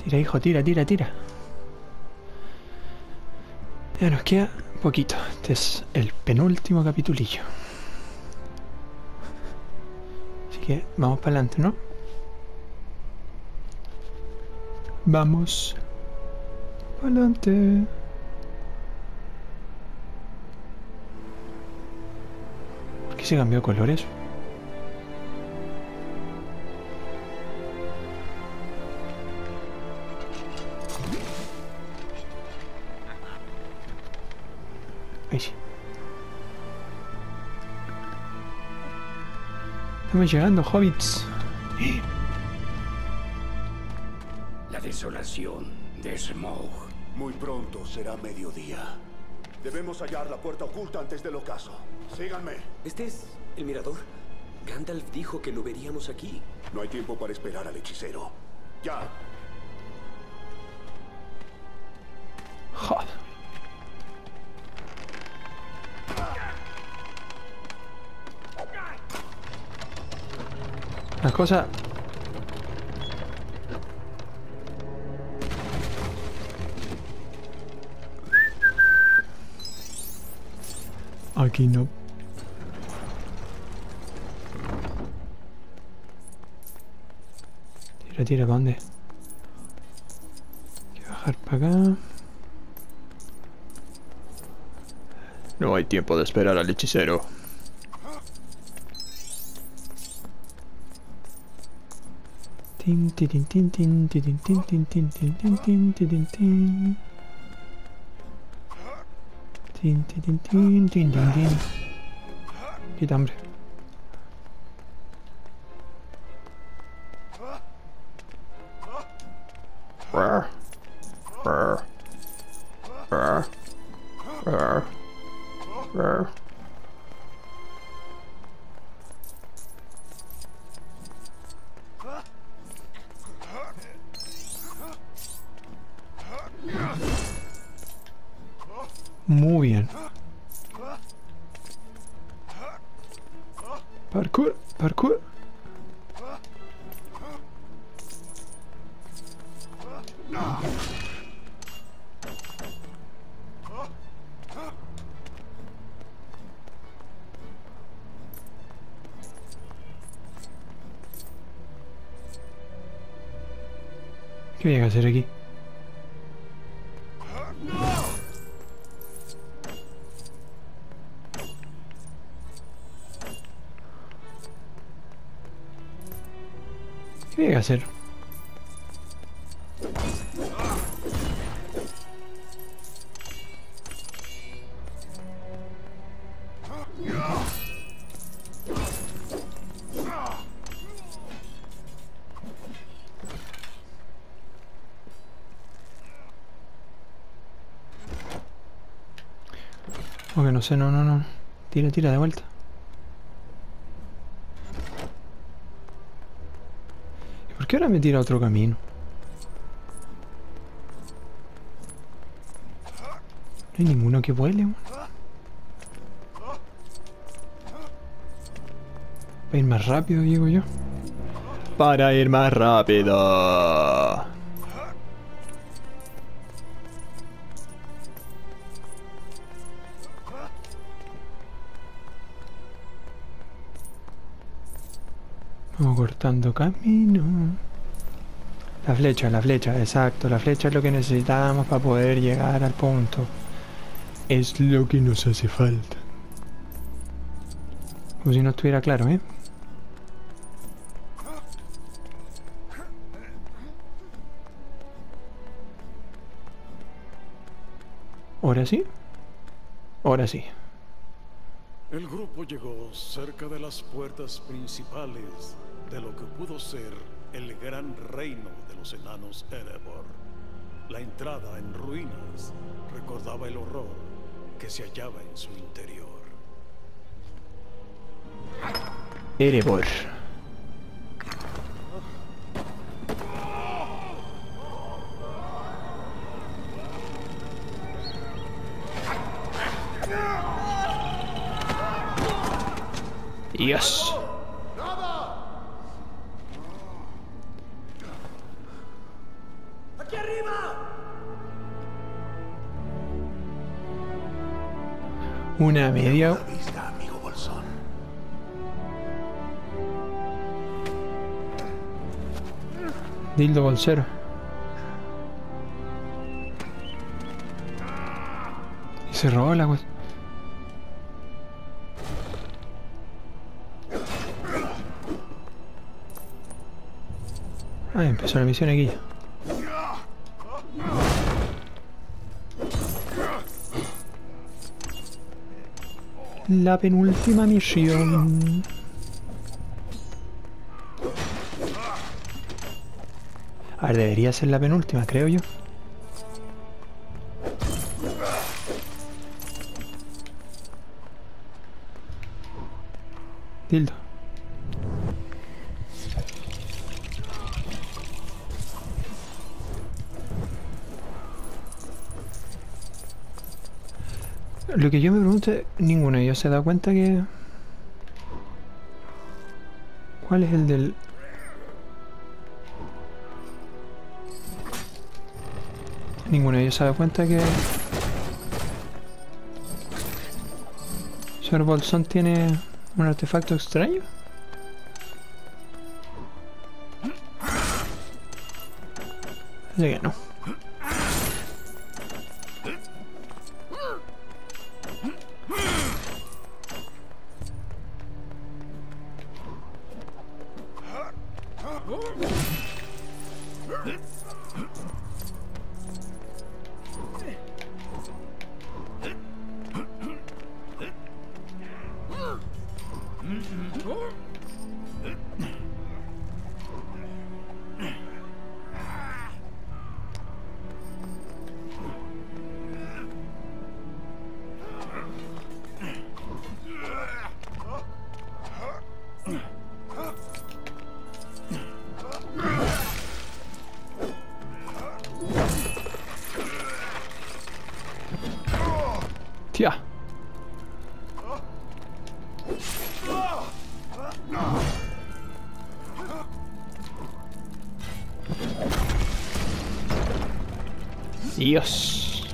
Tira, hijo, tira, tira, tira. Ya nos queda poquito. Este es el penúltimo capitulillo. Así que vamos para adelante, ¿no? Vamos para adelante. ¿Por qué se cambió de colores? Ahí sí. Estamos llegando, hobbits. La desolación de Smaug. Muy pronto será mediodía. Debemos hallar la puerta oculta antes del ocaso. Síganme. ¿Este es el mirador? Gandalf dijo que lo veríamos aquí. No hay tiempo para esperar al hechicero. ¡Ya! Joder. Las cosas... Aquí no. Tira, tira, ¿para dónde? Hay que bajar para acá. No hay tiempo de esperar al hechicero. Tin, tin, tin, tin, tin, tin, tin, tin, tin, tin, tin, tin, tin, tin. Tin, tin, tin, tin, tin, tin, tin. Quita, hombre. Brr. Brr. Brr. Brr. Brr. Muy bien. Parkour, parkour. ¿Qué voy a hacer aquí? ¿Qué voy a hacer? Porque no sé, no. Tira, tira de vuelta. ¿Y por qué ahora me tira a otro camino? No hay ninguno que vuele, man. Para ir más rápido, digo yo. Para ir más rápido. Vamos cortando camino. La flecha, exacto. La flecha es lo que necesitamos para poder llegar al punto. Es lo que nos hace falta. Como si no estuviera claro, ¿eh? ¿Ahora sí? Ahora sí. El grupo llegó cerca de las puertas principales de lo que pudo ser el gran reino de los enanos Erebor. La entrada en ruinas recordaba el horror que se hallaba en su interior. Erebor. Dios. ¡Aquí arriba! Una media. La vista, amigo Bolsón. Dildo bolsero. Y se robó la cosa. Ah, empezó la misión aquí. La penúltima misión. A ver, debería ser la penúltima, creo yo. Dildo. Lo que yo me pregunto es, ninguno de ellos se da cuenta que... ¿Cuál es el del...? Ninguno de ellos se da cuenta que... Sir Bolsón tiene un artefacto extraño. Parece que no. Tía. Dios.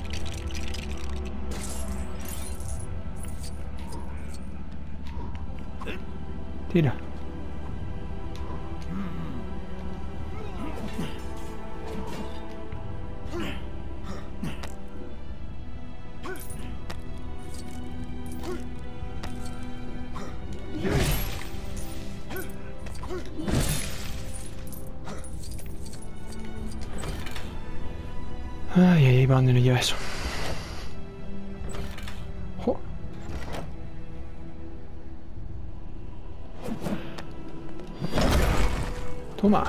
Tira. Ay, ay, ay, ¿para dónde nos lleva eso? Jo. Toma.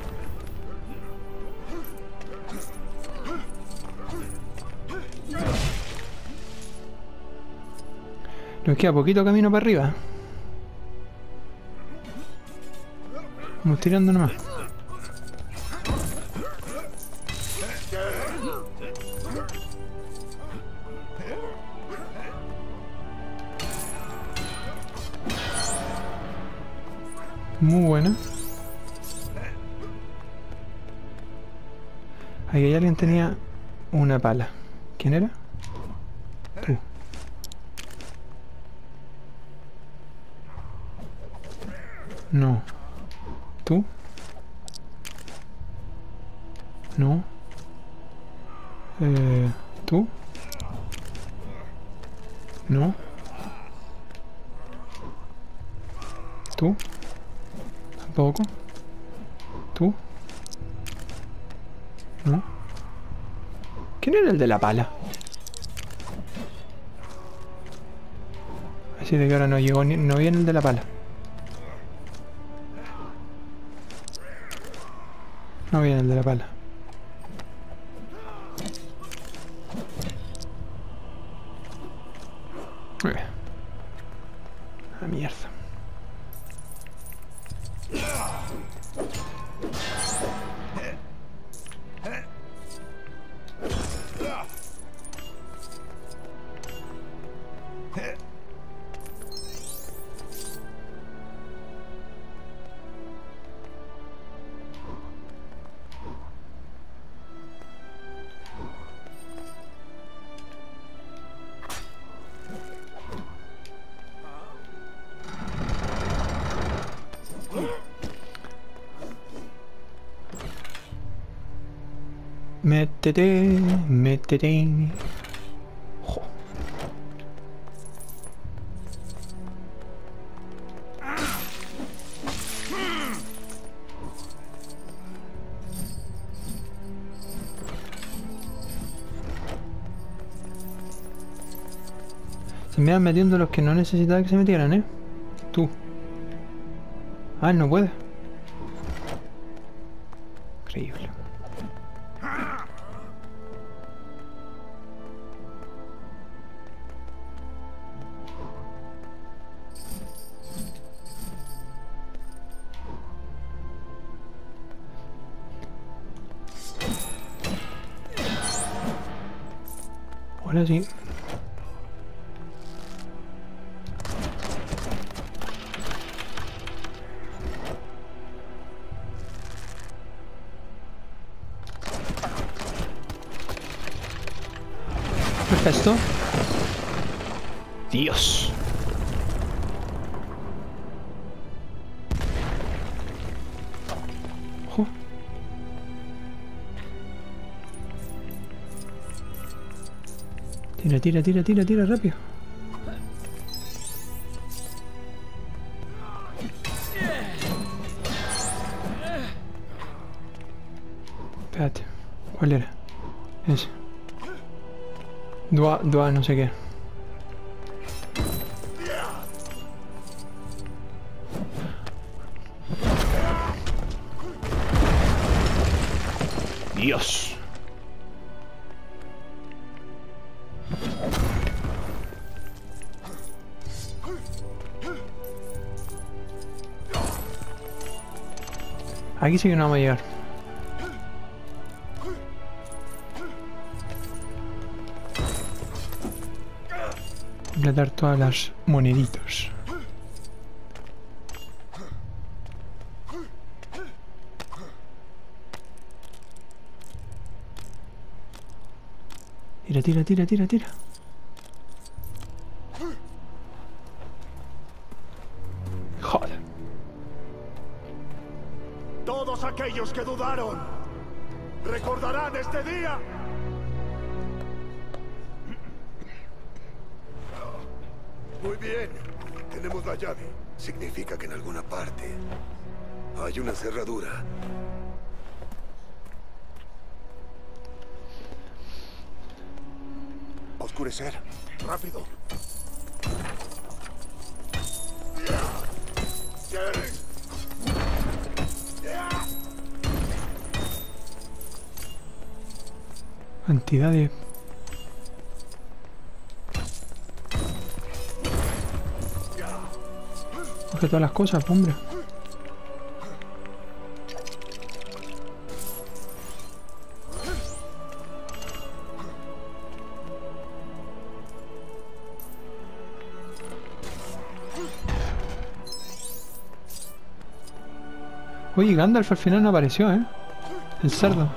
Nos queda poquito camino para arriba. Vamos tirando nomás. Muy buena. Ahí alguien tenía una pala. ¿Quién era? Tú. No. ¿Tú? No. ¿Tú? No. ¿Tú? Tampoco. ¿Tú? ¿No? ¿Quién era el de la pala? Así de que ahora no llegó ni, no viene el de la pala. No viene el de la pala. Ah, mierda. Métete, métete. Jo. Se me van metiendo los que no necesitaba que se metieran, ¿eh? Tú. Ah, no puede. Increíble. Ahora sí. Perfecto. Dios. Ojo. Tira, tira, tira, tira, tira, rápido. Espérate. ¿Cuál era? Ese. Dua, no sé qué. Dios. Aquí sí que no vamos a llegar. Completar todas las moneditos. Tira, tira, tira, tira, tira. Joder. Todos aquellos que dudaron recordarán este día. Muy bien, tenemos la llave. Significa que en alguna parte hay una cerradura. Oscurecer, rápido. Cantidad de... Coge todas las cosas, hombre. Oye, Gandalf al final no apareció, ¿eh? El cerdo.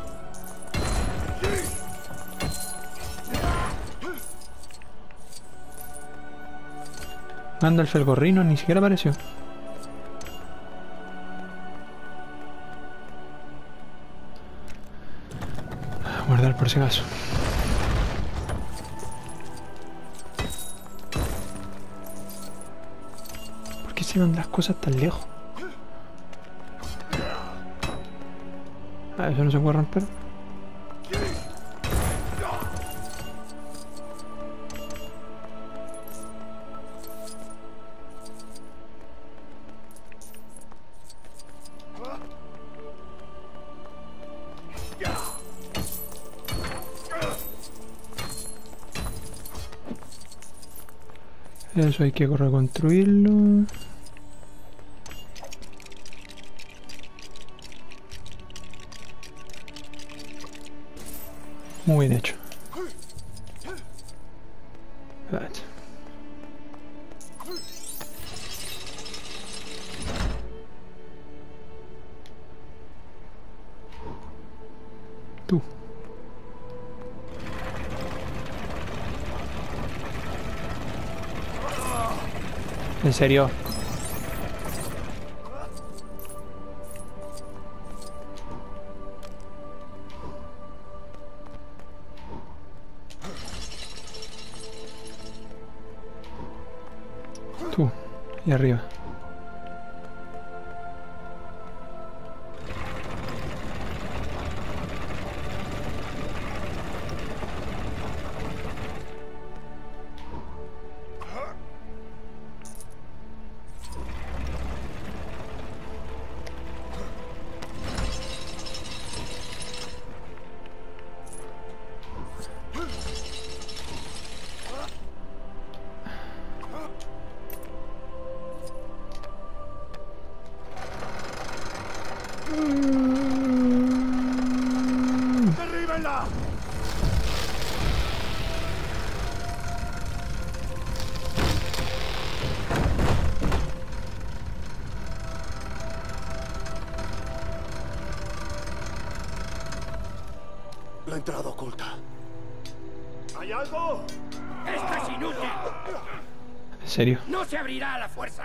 Gandalf el gorrino ni siquiera apareció. Guardar por si acaso. ¿Por qué se van las cosas tan lejos? Ah, eso no se puede romper. Eso hay que reconstruirlo. Muy bien hecho. Espérate. Tú. En serio. Y arriba. ¡Derríbenla! La entrada oculta. ¿Hay algo? ¡Esto es inútil! ¿En serio? ¡No se abrirá a la fuerza!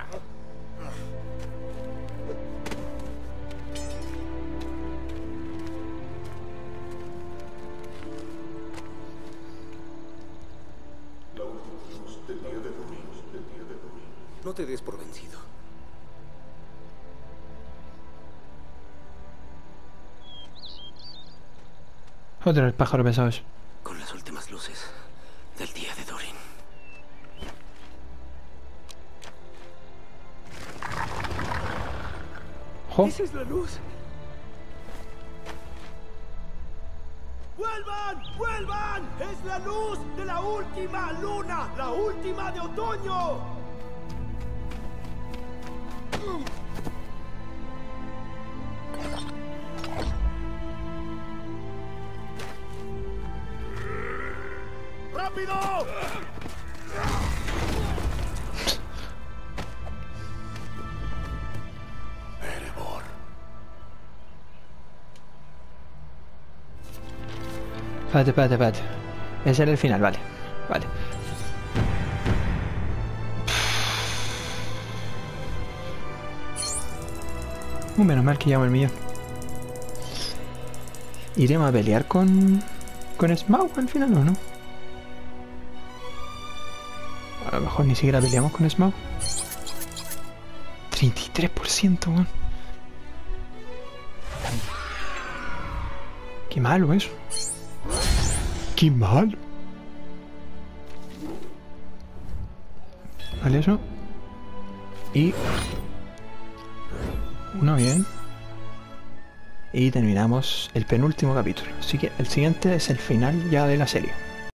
No te des por vencido. Otra el pájaro pesado eso. Con las últimas luces del día de Durin. ¡Jo! ¡Esa es la luz! ¡Vuelvan! ¡Vuelvan! ¡Es la luz de la última luna! ¡La última de otoño! ¡Rápido! Erebor. Espérate. Ese era el final, vale. Vale. Menos mal que llamo el millón. ¿Iremos a pelear con Smaug al final o no? A lo mejor ni siquiera peleamos con Smaug. 33%, weón. Qué malo eso. Qué malo. Vale, eso. Y... uno bien. Y terminamos el penúltimo capítulo. Así que el siguiente es el final ya de la serie.